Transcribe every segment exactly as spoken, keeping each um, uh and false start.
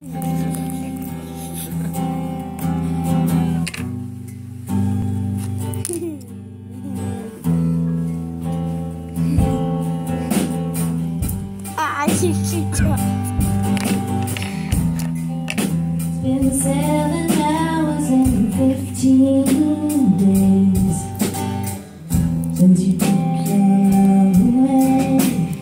It's been seven hours and fifteen days since you took your love away.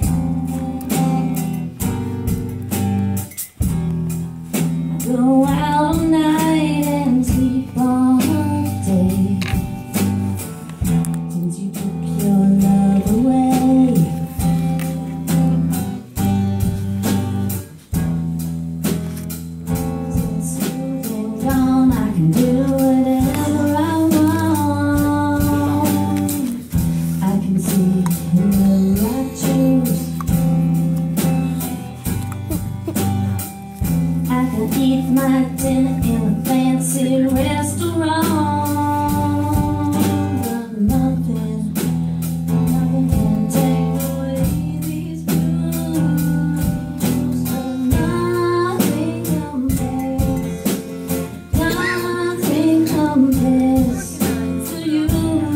I go out all night and sleep all day since you took your love away. I can do whatever I want. I can see whoever I choose. I can eat my dinner in a fancy restaurant, but nothing, nothing can take away these blues. But nothing compares. Nothing compares to you.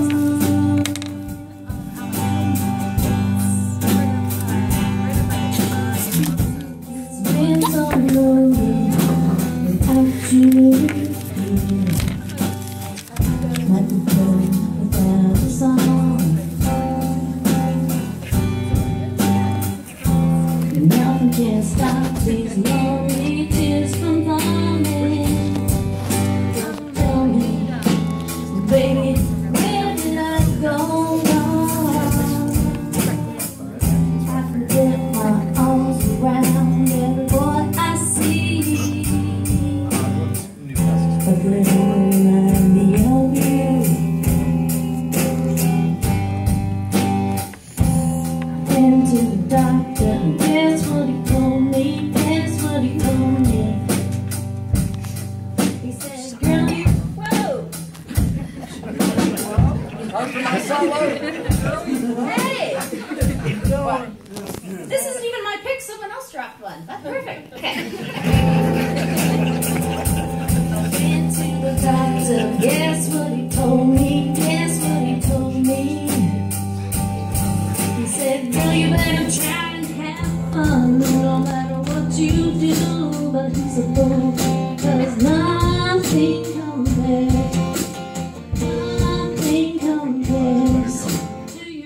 It's been so lonely without you here, like a bird without a song. Nothing can stop these lonely tears from falling. Baby, where did I go wrong? I forget my arms around every boy I see, but they don't remind me of you. Went to the doctor and guess what he told me? Guess what he told me? He said, girl, hey! This isn't even my pick, someone else dropped one. That's perfect. Okay. Went to the doctor, guess what he told me? Guess what he told me? He said, girl, you better try and have fun, no matter what you do. But he's a fool, 'cause nothing compares. Nothing compares to you.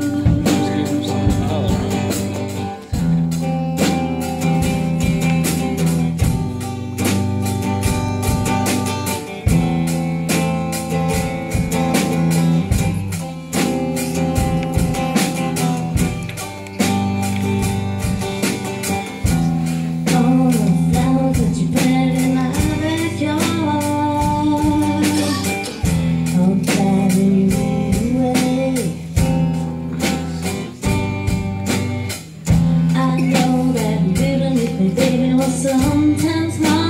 All the flowers that you planted in my backyard, all carried away. I know that living with me, baby, was sometimes hard.